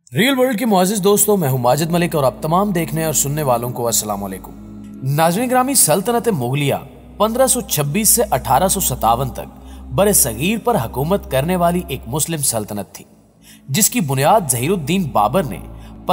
Real world के मुआजिज दोस्तों, मैं हूं माजिद मलिक और आप तमाम देखने और सुनने वालों को अस्सलाम वालेकुम। नाज़रीन ग्रामी, सल्तनत मुगलिया 1526 से 1857 तक बरे सगीर पर हुकूमत करने वाली एक मुस्लिम सल्तनत थी, जिसकी बुनियाद ज़हीरुद्दीन बाबर ने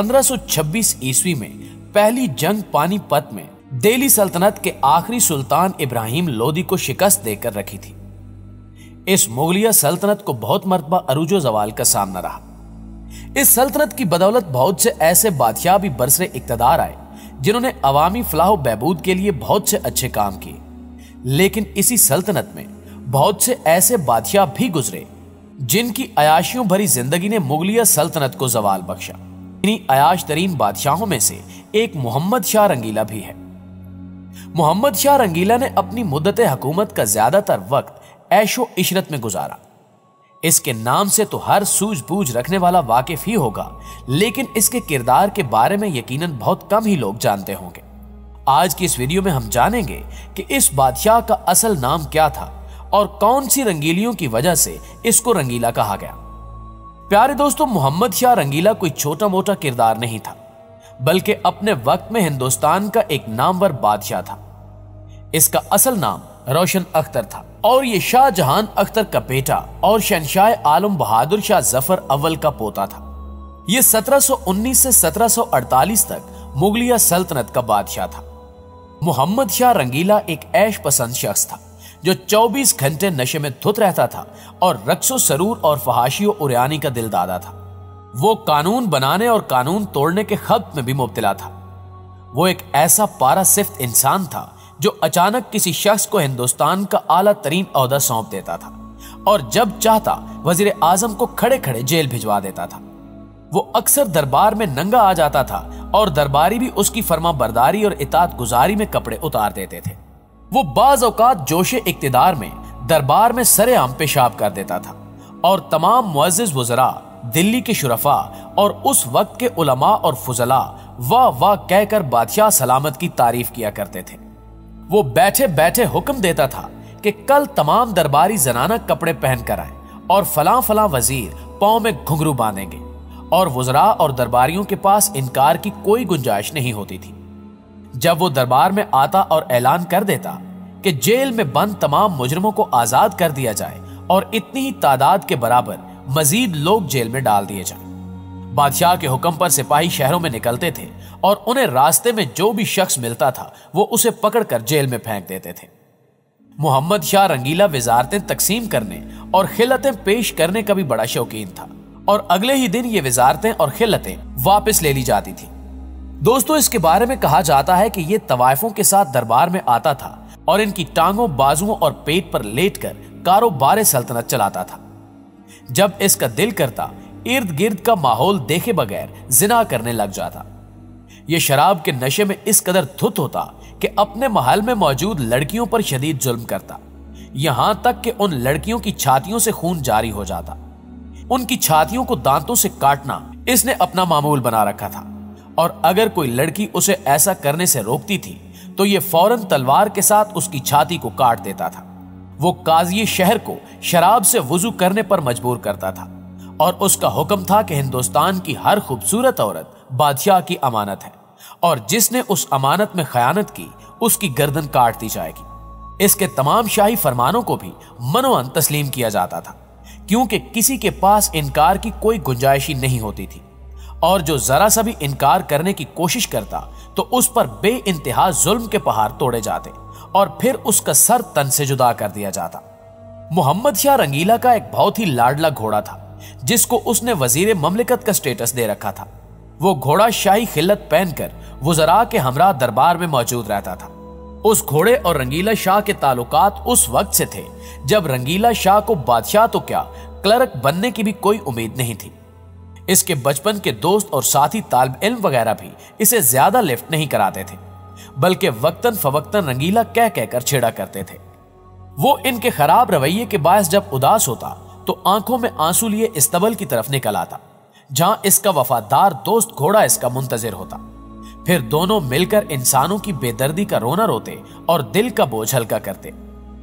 1526 ईस्वी में पहली जंग पानीपत में दिल्ली सल्तनत के आखिरी सुल्तान इब्राहिम लोदी को शिकस्त देकर रखी थी। इस मुगलिया सल्तनत को बहुत मरतबा अरूजो जवाल का सामना रहा। इस सल्तनत की बदौलत बहुत से ऐसे बादशाह भी बरसरे इक्तदार आए जिन्होंने अवामी फलाह बहबूद के लिए बहुत से अच्छे काम किए, लेकिन इसी सल्तनत में बहुत से ऐसे बादशाह भी गुजरे जिनकी अयाशियों भरी जिंदगी ने मुगलिया सल्तनत को जवाल बख्शा। इन्हीं अयाश तरीन बादशाहों में से एक मोहम्मद शाह रंगीला भी है। मोहम्मद शाह रंगीला ने अपनी मुद्दत हुकूमत का ज्यादातर वक्त ऐशो इशरत में गुजारा। इसके नाम से तो हर सूझबूझ रखने वाला वाकिफ ही होगा, लेकिन इसके किरदार के बारे में यकीनन बहुत कम ही लोग जानते होंगे। आज की इस वीडियो में हम जानेंगे कि इस बादशाह का असल नाम क्या था और कौन सी रंगीलियों की वजह से इसको रंगीला कहा गया। प्यारे दोस्तों, मोहम्मद शाह रंगीला कोई छोटा मोटा किरदार नहीं था, बल्कि अपने वक्त में हिंदुस्तान का एक नामवर बादशाह था। इसका असल नाम रोशन अख्तर था और ये शाहजहां अख्तर का बेटा और शहंशाह आलम बहादुर शाह जफर अव्वल का पोता था। ये 1719 से 1748 तक मुगलिया सल्तनत का बादशाह था। मोहम्मद शाह रंगीला एक ऐश पसंद शख्स था जो 24 घंटे नशे में धुत रहता था और रक्सो सरूर और फहाशियो उरियानी का दिलदादा था। वो कानून बनाने और कानून तोड़ने के खब्त में भी मुब्तला था। वो एक ऐसा पारा सिफ्त इंसान था जो अचानक किसी शख्स को हिंदुस्तान का आला तरीन ओहदा सौंप देता था और जब चाहता वजीर आजम को खड़े खड़े जेल भिजवा देता था। वो अक्सर दरबार में नंगा आ जाता था और दरबारी भी उसकी फर्मा बरदारी और इताअत गुजारी में कपड़े उतार देते थे। वो बाज औकात जोशे इक्तिदार में दरबार में सरेआम पेशाब कर देता था और तमाम मुअज्जिज वज़रा, दिल्ली के शुरफा और उस वक्त के उलमा और फुजला वाह वाह कहकर बादशाह सलामत की तारीफ किया करते थे। वो बैठे बैठे हुक्म देता था कि कल तमाम दरबारी जनाना कपड़े पहन कर आए और फलां फलां वजीर पांव में घुंघरू बांधेंगे, और वज़रा और दरबारियों के पास इनकार की कोई गुंजाइश नहीं होती थी। जब वो दरबार में आता और ऐलान कर देता कि जेल में बंद तमाम मुजरिमों को आजाद कर दिया जाए और इतनी ही तादाद के बराबर मजीद लोग जेल में डाल दिए जाए, बादशाह के हुक्म पर सिपाही शहरों में निकलते थे और उन्हें रास्ते में जो भी शख्स मिलता था वो उसे पकड़कर जेल में फेंक देते थे। मोहम्मद शाह रंगीला विजारतें तकसीम करने और खिलतें पेश करने का भी बड़ा शौकीन था और अगले ही दिन ये विजारतें और खिलतें वापस ले ली जाती थी। दोस्तों, इसके बारे में कहा जाता है कि ये तवायफों के साथ दरबार में आता था और इनकी टांगों, बाजुओं और पेट पर लेटकर कारोबार सल्तनत चलाता था। जब इसका दिल करता, इर्द गिर्द का माहौल देखे बगैर जिना करने लग जाता। यह शराब के नशे में इस कदर धुत होता कि अपने महल में मौजूद लड़कियों पर शदीद जुल्म करता, यहां तक कि उन लड़कियों की छातियों से खून जारी हो जाता। उनकी छातियों को दांतों से काटना इसने अपना मामूल बना रखा था और अगर कोई लड़की उसे ऐसा करने से रोकती थी तो यह फौरन तलवार के साथ उसकी छाती को काट देता था। वो काजी शहर को शराब से वुजू करने पर मजबूर करता था और उसका हुक्म था कि हिंदुस्तान की हर खूबसूरत औरत बादशाह की अमानत है और जिसने उस अमानत में खयानत की उसकी गर्दन काट दी जाएगी। इसके तमाम शाही फरमानों को भी मनोअन तस्लीम किया जाता था, क्योंकि किसी के पास इनकार की कोई गुंजाइश ही नहीं होती थी और जो जरा सा भी इनकार करने की कोशिश करता तो उस पर बेइंतहा जुल्म के पहाड़ तोड़े जाते और फिर उसका सर तन से जुदा कर दिया जाता। मोहम्मद शाह रंगीला का एक बहुत ही लाडला घोड़ा था जिसको उसने वजीर ममलिकत का स्टेटस दे रखा था। वो घोड़ा शाही खिल्लत पहनकर वज़रा के हमरा दरबार में मौजूद रहता था। उस घोड़े और रंगीला शाह के ताल्लुकात उस वक्त से थे जब रंगीला शाह को बादशाह तो क्या क्लर्क बनने की भी कोई उम्मीद नहीं थी। इसके बचपन के दोस्त और साथी तालिब इल्म वगैरह भी इसे ज्यादा लिफ्ट नहीं कराते थे, बल्कि वक्तन फवक्तन रंगीला कह कहकर छेड़ा करते थे। वो इनके खराब रवैये के बायस जब उदास होता तो आंखों में आंसू लिए इस्तबल की तरफ निकल आता, जहां इसका वफादार दोस्त घोड़ा इसका मुंतजिर होता। फिर दोनों मिलकर इंसानों की बेदर्दी का रोना रोते और दिल का बोझ हल्का करते।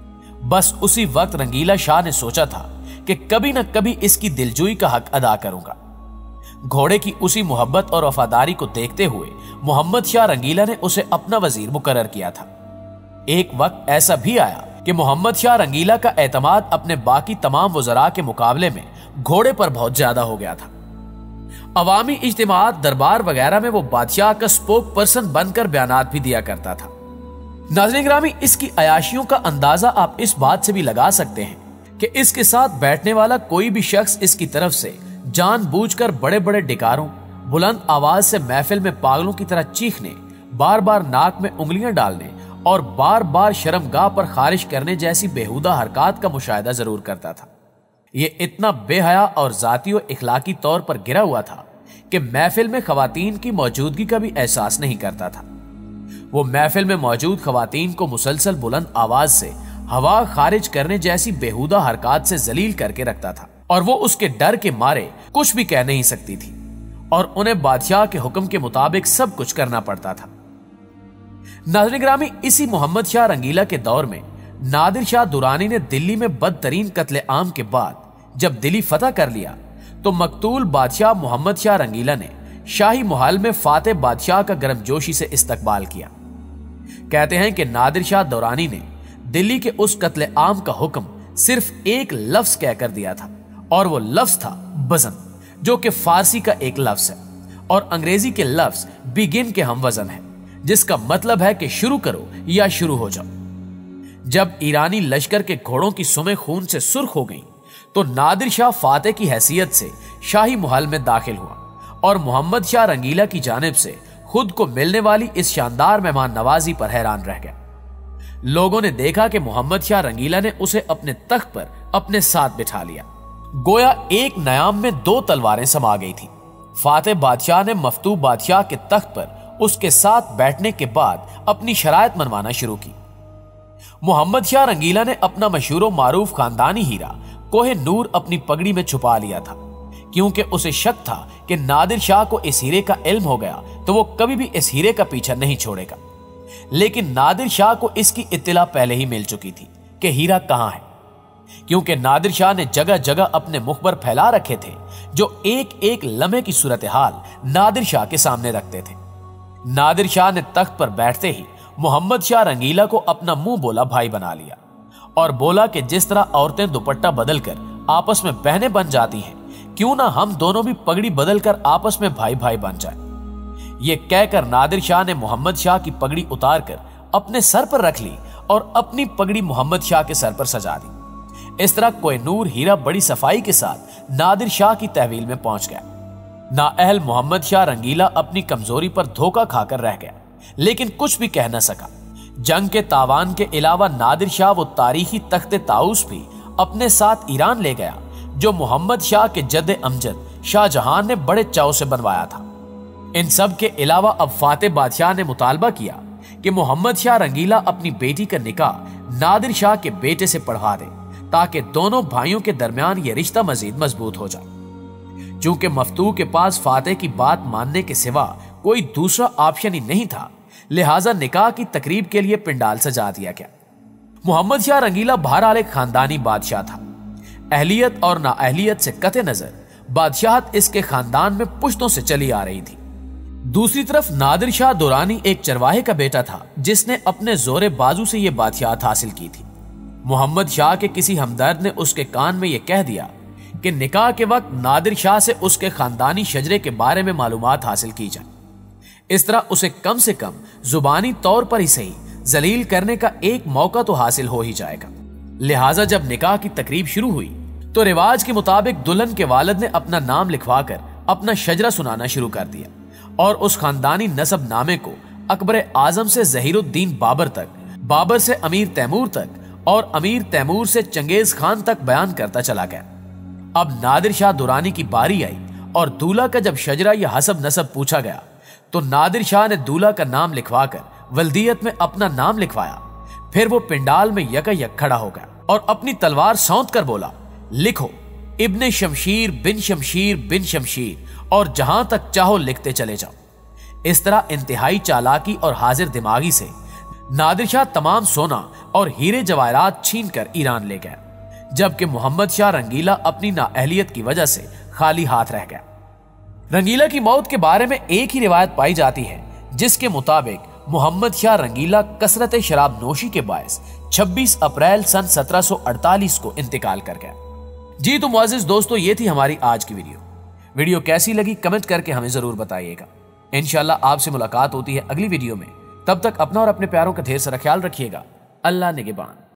बस उसी वक्त रंगीला शाह ने सोचा था कि कभी न कभी इसकी दिलजोई का हक अदा करूंगा। घोड़े की उसी मोहब्बत और वफादारी को देखते हुए मोहम्मद शाह रंगीला ने उसे अपना वजीर मुकर्रर किया था। एक वक्त ऐसा भी आया कि मोहम्मद शाह रंगीला का एतमाद अपने बाकी तमाम वज़रा के मुकाबले में घोड़े पर बहुत ज्यादा हो गया था। अवामी इज्तिमात, दरबार वगैरह में वो बादशाह का स्पोक पर्सन बनकर बयानात भी दिया करता था। नाज़रीन गिरामी, इसकी अयाशियों का अंदाजा आप इस बात से भी लगा सकते हैं कि इसके साथ बैठने वाला कोई भी शख्स इसकी तरफ से जानबूझकर बड़े बड़े डिकारों, बुलंद आवाज से महफिल में पागलों की तरह चीखने, बार बार नाक में उंगलियां डालने और बार बार शर्मगाह पर खारिज करने जैसी बेहुदा हरकत का मुशाहिदा जरूर करता था। ये इतना बेहया और जाती और इखलाकी तौर पर गिरा हुआ था कि महफिल में खवातीन की मौजूदगी का भी एहसास नहीं करता था। वो महफिल में मौजूद खवातीन को मुसलसल बुलंद आवाज से हवा खारिज करने जैसी बेहुदा हरकत से जलील करके रखता था और वो उसके डर के मारे कुछ भी कह नहीं सकती थी और उन्हें बादशाह के हुक्म के मुताबिक सब कुछ करना पड़ता था। नाज़रीन गिरामी, इसी मोहम्मद शाह रंगीला के दौर में नादिर शाह दुरानी ने दिल्ली में बदतरीन कत्ले आम के बाद जब दिल्ली फतह कर लिया तो मकतूल बादशाह मोहम्मद शाह रंगीला ने शाही महल में फातेह बादशाह का गर्मजोशी से इस्तकबाल किया। कहते हैं कि नादिर शाह दुरानी ने दिल्ली के उस कत्ले आम का हुक्म सिर्फ एक लफ्ज कहकर दिया था और वो लफ्ज था बज़न, जो कि फारसी का एक लफ्ज है और अंग्रेजी के लफ्ज बिगिन के हम वजन है, जिसका मतलब है कि शुरू करो या शुरू हो जाओ। जब ईरानी लश्कर के घोड़ों की सुमें खून से सुर्ख हो गईं, तो नादिर शाह फातेह की हैसियत से शाही महल में दाखिल हुआ और मोहम्मद शाह रंगीला की जानिब से खुद को मिलने वाली इस शानदार मेहमान नवाजी पर हैरान रह गया। लोगों ने देखा कि मोहम्मद शाह रंगीला ने उसे अपने तख्त पर अपने साथ बिठा लिया, गोया एक नयाम में दो तलवारें समा गई थी। फातेह बादशाह ने मफतू बादशाह के तख्त पर उसके साथ बैठने के बाद अपनी शरायत मनवाना शुरू की। मोहम्मद शाह रंगीला ने अपना मशहूर मारूफ खानदानी हीरा कोहे नूर अपनी पगड़ी में छुपा लिया था, क्योंकि उसे शक था कि नादिर शाह को इस हीरे का इल्म हो गया तो वो कभी भी इस हीरे का पीछा नहीं छोड़ेगा। लेकिन नादिर शाह को इसकी इत्तला पहले ही मिल चुकी थी कि हीरा कहां है, क्योंकि नादिर शाह ने जगह जगह अपने मुख पर फैला रखे थे जो एक एक लम्हे की सूरत हाल नादिर शाह के सामने रखते थे। नादिर शाह ने तख्त पर बैठते ही मोहम्मद शाह रंगीला को अपना मुंह बोला भाई बना लिया और बोला कि जिस तरह औरतें दुपट्टा बदलकर आपस में बहनें बन जाती हैं, क्यों ना हम दोनों भी पगड़ी बदलकर आपस में भाई भाई बन जाए। ये कहकर नादिर शाह ने मोहम्मद शाह की पगड़ी उतारकर अपने सर पर रख ली और अपनी पगड़ी मोहम्मद शाह के सर पर सजा दी। इस तरह कोहिनूर हीरा बड़ी सफाई के साथ नादिर शाह की तहवील में पहुंच गया। नाअहल मोहम्मद शाह रंगीला अपनी कमजोरी पर धोखा खाकर रह गया, लेकिन कुछ भी कह न सका। जंग के तावान के अलावा नादिर शाह वो तारीखी तख्ते ताउस भी अपने साथ ईरान ले गया जो मोहम्मद शाह के जद्दे अमजद शाहजहां ने बड़े चाव से बनवाया था। इन सब के अलावा अब फातेह बादशाह ने मुतालबा किया कि मोहम्मद शाह रंगीला अपनी बेटी का निकाह नादिर शाह के बेटे से पढ़वा दे, ताकि दोनों भाइयों के दरमियान यह रिश्ता मजीद मजबूत हो जाए। चूंकि मफ्तू के पास फातेह की बात मानने के सिवा कोई दूसरा ऑप्शन ही नहीं था, लिहाजा निकाह की तकरीब के लिए पिंडाल सजा दिया गया। मोहम्मद शाह रंगीला बहरहाल एक खानदानी बादशाह था। अहलियत और नाअहलियत से कते नजर बादशाहत इसके खानदान में पुश्तों से चली आ रही थी। दूसरी तरफ नादिर शाह दुरानी एक चरवाहे का बेटा था जिसने अपने जोरे बाजू से यह बादशाहत हासिल की थी। मोहम्मद शाह के किसी हमदर्द ने उसके कान में यह कह दिया कि निकाह के वक्त नादिर शाह से उसके खानदानी शजरे के बारे में मालूमात हासिल की जाए। इस तरह उसे कम से कम जुबानी तौर पर ही सही जलील करने का एक मौका तो हासिल हो ही जाएगा। लिहाजा जब निकाह की तकरीब शुरू हुई तो रिवाज के मुताबिक दुल्हन के वालिद ने अपना नाम लिखवाकर अपना शजरा सुनाना शुरू कर दिया और उस खानदानी नसब नामे को अकबर आजम से जहीरुद्दीन बाबर तक, बाबर से अमीर तैमूर तक और अमीर तैमूर से चंगेज खान तक बयान करता चला गया। अब नादिर शाह दुरानी की बारी आई और दूल्हा का जब शजरा या हसब नसब पूछा गया तो नादिर शाह ने दूल्हा का नाम लिखवाकर वल्दियत में अपना नाम लिखवाया। फिर वो पिंडाल में यकायक खड़ा हो गया और अपनी तलवार सौंध कर बोला, लिखो इब्ने शमशीर बिन शमशीर और जहां तक चाहो लिखते चले जाओ। इस तरह इंतहाई चालाकी और हाजिर दिमागी से नादिर शाह तमाम सोना और हीरे जवाहरात छीन कर ईरान ले गया, जबकि मोहम्मद शाह रंगीला अपनी नाअहलियत की वजह से खाली हाथ रह गया। रंगीला की मौत के बारे में एक ही रिवायत पाई जाती है, जिसके मुताबिक मोहम्मद शाह रंगीला कसरत शराब नोशी के बायस 26 अप्रैल सन 1748 को इंतकाल कर गया। जी तो मुअज़्ज़िज़ दोस्तों, ये थी हमारी आज की वीडियो कैसी लगी कमेंट करके हमें जरूर बताइएगा। इंशाल्लाह आपसे मुलाकात होती है अगली वीडियो में। तब तक अपना और अपने प्यारों का ढेर सारा ख्याल रखिएगा। अल्लाह निगहबान।